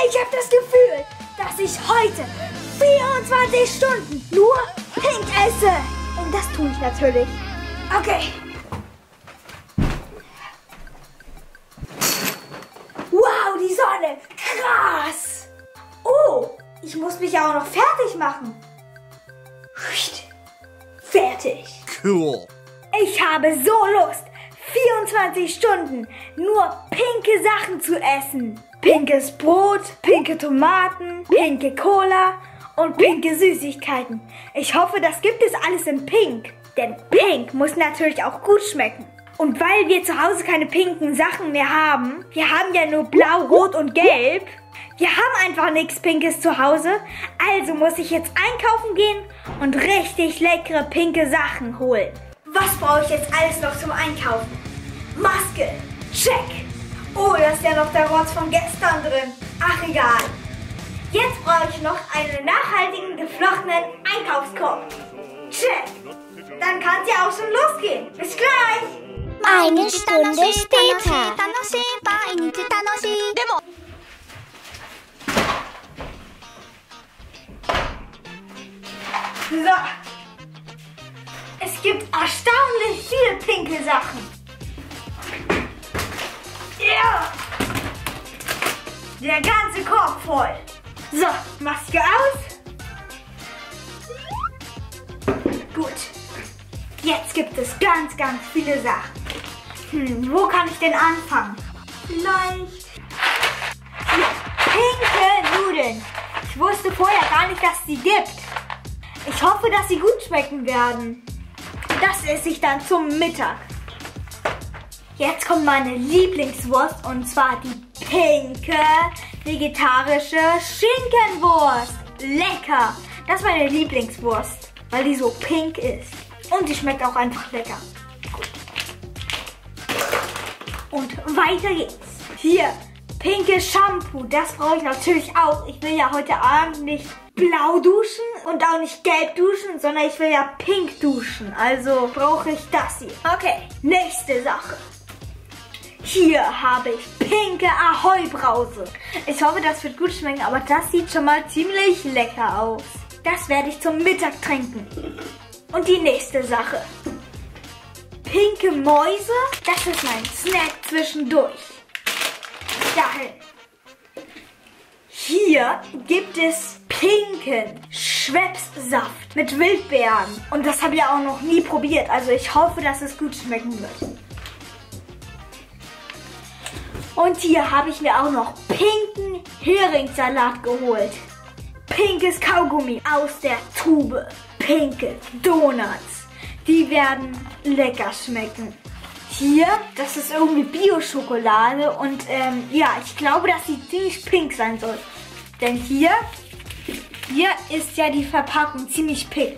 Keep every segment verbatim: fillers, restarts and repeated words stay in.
Ich habe das Gefühl, dass ich heute vierundzwanzig Stunden nur pink esse. Und das tue ich natürlich. Okay. Wow, die Sonne. Krass. Oh, ich muss mich auch noch fertig machen. Fertig. Cool. Ich habe so Lust, vierundzwanzig Stunden nur pinke Sachen zu essen. Pinkes Brot, pinke Tomaten, pinke Cola und pinke Süßigkeiten. Ich hoffe, das gibt es alles in pink. Denn pink muss natürlich auch gut schmecken. Und weil wir zu Hause keine pinken Sachen mehr haben, wir haben ja nur blau, rot und gelb. Wir haben einfach nichts Pinkes zu Hause. Also muss ich jetzt einkaufen gehen und richtig leckere pinke Sachen holen. Was brauche ich jetzt alles noch zum Einkaufen? Maske, check. Oh, da ist ja noch der Rotz von gestern drin. Ach, egal. Jetzt brauche ich noch einen nachhaltigen, geflochtenen Einkaufskorb. Check. Dann kann es ja auch schon losgehen. Bis gleich. Eine Stunde später. So. Es gibt erstaunlich viele pinke Sachen. Ja. Der ganze Korb voll. So, Maske aus. Gut. Jetzt gibt es ganz, ganz viele Sachen. Hm, wo kann ich denn anfangen? Vielleicht hier. Pinke Nudeln. Ich wusste vorher gar nicht, dass es die gibt. Ich hoffe, dass sie gut schmecken werden. Das esse ich dann zum Mittag. Jetzt kommt meine Lieblingswurst und zwar die pinke vegetarische Schinkenwurst. Lecker. Das ist meine Lieblingswurst, weil die so pink ist. Und die schmeckt auch einfach lecker. Gut. Und weiter geht's. Hier, pinkes Shampoo. Das brauche ich natürlich auch. Ich will ja heute Abend nicht blau duschen und auch nicht gelb duschen, sondern ich will ja pink duschen. Also brauche ich das hier. Okay, nächste Sache. Hier habe ich pinke Ahoi-Brause. Ich hoffe, das wird gut schmecken, aber das sieht schon mal ziemlich lecker aus. Das werde ich zum Mittag trinken. Und die nächste Sache. Pinke Mäuse. Das ist mein Snack zwischendurch. Dahin. Hier gibt es pinken Schweppes-Saft mit Wildbeeren. Und das habe ich auch noch nie probiert. Also ich hoffe, dass es gut schmecken wird. Und hier habe ich mir auch noch pinken Heringssalat geholt. Pinkes Kaugummi aus der Tube. Pinke Donuts. Die werden lecker schmecken. Hier, das ist irgendwie Bio-Schokolade und ähm, ja, ich glaube, dass sie ziemlich pink sein soll. Denn hier, hier ist ja die Verpackung ziemlich pink.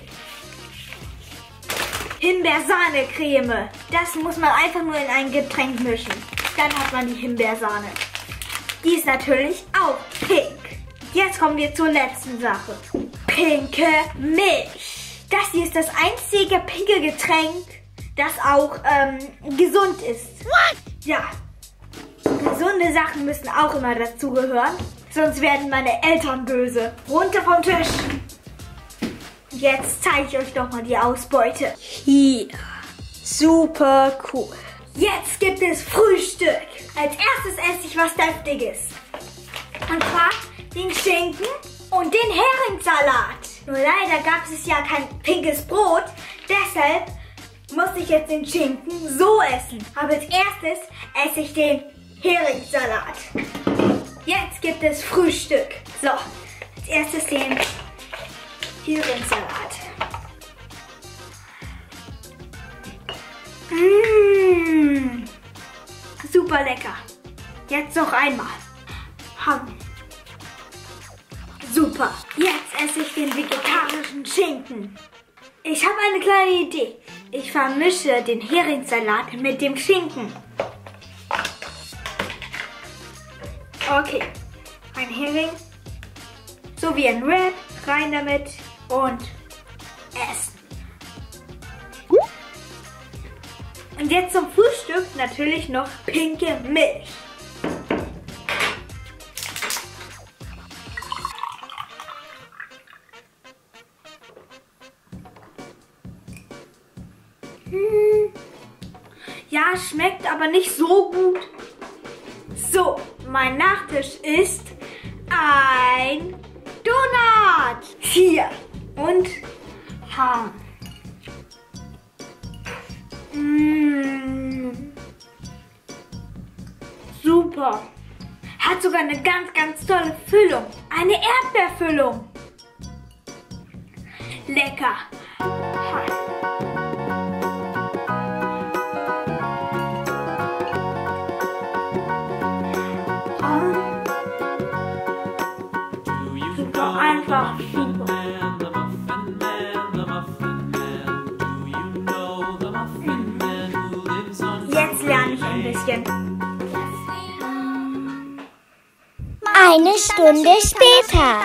Himbeersahne-Creme. Das muss man einfach nur in ein Getränk mischen. Dann hat man die Himbeersahne. Die ist natürlich auch pink. Jetzt kommen wir zur letzten Sache. Pinke Milch. Das hier ist das einzige pinke Getränk, das auch ähm, gesund ist. What? Ja. Gesunde Sachen müssen auch immer dazugehören. Sonst werden meine Eltern böse. Runter vom Tisch. Jetzt zeige ich euch doch mal die Ausbeute. Hier. Super cool. Jetzt gibt es Frühstück. Als erstes esse ich was Deftiges. Und zwar den Schinken und den Heringssalat. Nur leider gab es ja kein pinkes Brot. Deshalb muss ich jetzt den Schinken so essen. Aber als erstes esse ich den Heringssalat. Jetzt gibt es Frühstück. So, als erstes den Heringssalat. Mmh, super lecker. Jetzt noch einmal. Haben. Super. Jetzt esse ich den vegetarischen Schinken. Ich habe eine kleine Idee. Ich vermische den Heringssalat mit dem Schinken. Okay. Ein Hering. So wie ein Wrap. Rein damit und essen. Und jetzt zum Frühstück natürlich noch pinke Milch. schmeckt aber nicht so gut. So, mein Nachtisch ist ein Donut. Hier. Und Ham. Mmh. Super. Hat sogar eine ganz, ganz tolle Füllung. Eine Erdbeerfüllung. Lecker. Super einfach. Super. Jetzt lerne ich ein bisschen. Eine Stunde später.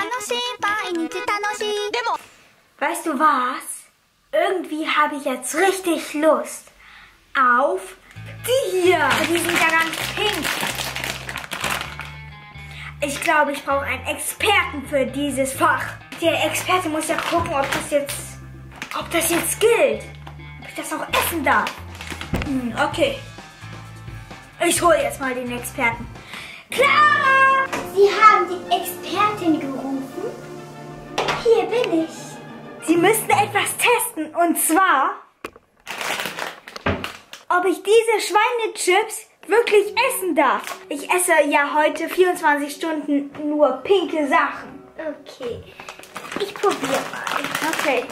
Weißt du was? Irgendwie habe ich jetzt richtig Lust auf die hier. Die sind ja ganz pink. Ich glaube, ich brauche einen Experten für dieses Fach. Der Experte muss ja gucken, ob das jetzt, ob das jetzt gilt. Ob ich das auch essen darf. Hm, okay. Ich hole jetzt mal den Experten. Clara! Sie haben die Expertin gerufen? Hier bin ich. Sie müssten etwas testen. Und zwar, ob ich diese Schweinechips wirklich essen darf. Ich esse ja heute vierundzwanzig Stunden nur pinke Sachen. Okay, ich probiere mal. Okay.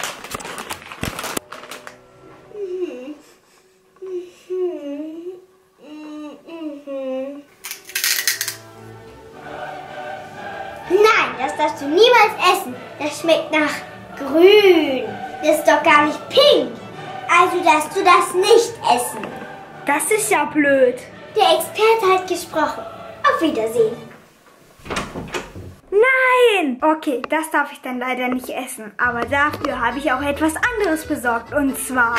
Nein, das darfst du niemals essen. Das schmeckt nach grün. Das ist doch gar nicht pink. Also darfst du das nicht essen. Das ist ja blöd. Der Experte hat gesprochen. Auf Wiedersehen. Nein! Okay, das darf ich dann leider nicht essen. Aber dafür habe ich auch etwas anderes besorgt. Und zwar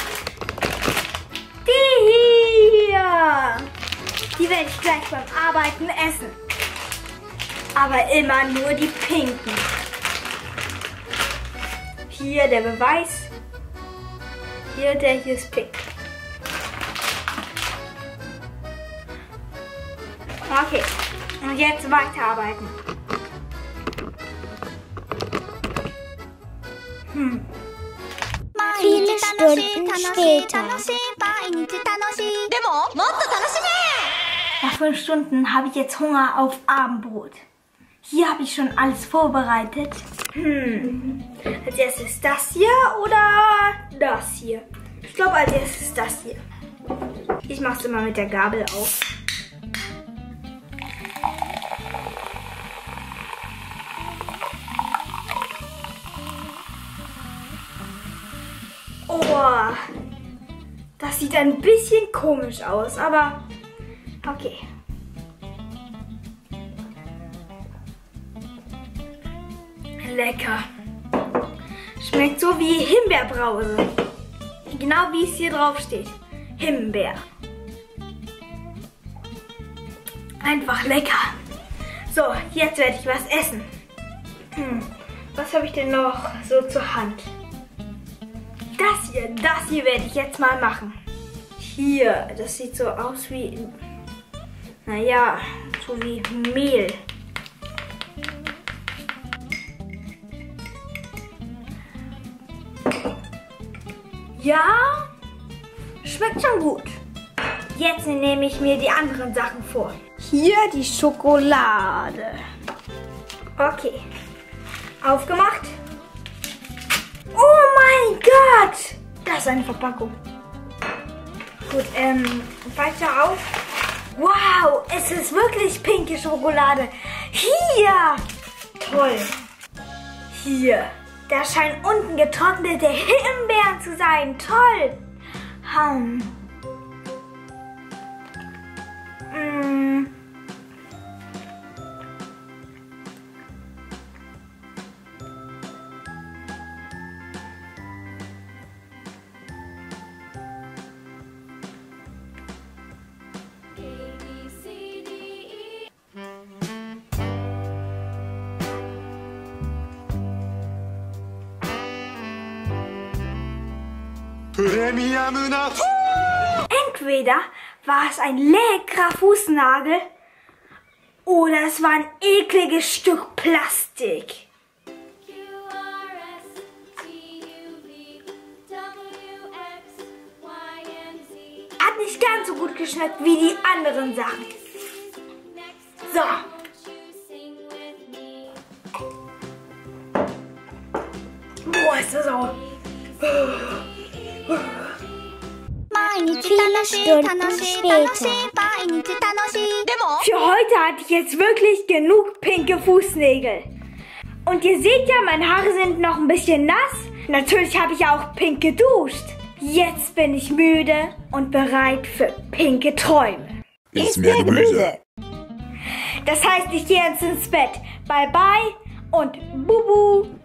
die hier. Die werde ich gleich beim Arbeiten essen. Aber immer nur die pinken. Hier der Beweis. Hier, der hier ist pink. Okay, und jetzt weiterarbeiten. Hm. Viele Stunden später. Nach fünf Stunden habe ich jetzt Hunger auf Abendbrot. Hier habe ich schon alles vorbereitet. Hm. Als erstes das hier oder das hier? Ich glaube, als erstes das hier. Ich mache es immer mit der Gabel auf. Oh, das sieht ein bisschen komisch aus, aber okay. Lecker. Schmeckt so wie Himbeerbrause. Genau wie es hier drauf steht. Himbeer. Einfach lecker. So, jetzt werde ich was essen. Hm, was habe ich denn noch so zur Hand? Das hier, das hier werde ich jetzt mal machen. Hier, das sieht so aus wie, naja, so wie Mehl. Ja, schmeckt schon gut. Jetzt nehme ich mir die anderen Sachen vor. Hier die Schokolade. Okay, aufgemacht. Oh mein Gott! Das ist eine Verpackung. Gut, ähm, weiter auf. Wow, es ist wirklich pinke Schokolade. Hier! Toll. Hier. Da scheinen unten getrocknete Himbeeren zu sein. Toll. Hm. Mm. Entweder War es ein leckerer Fußnagel? Oder es war ein ekliges Stück Plastik? Hat nicht ganz so gut geschmeckt wie die anderen Sachen. So. Boah, ist das auch. Viele Stunden später. Für heute hatte ich jetzt wirklich genug pinke Fußnägel. Und ihr seht ja, meine Haare sind noch ein bisschen nass. Natürlich habe ich auch pink geduscht. Jetzt bin ich müde und bereit für pinke Träume. Ist mehr Gemüse. Das heißt, ich gehe jetzt ins Bett. Bye bye und Bubu.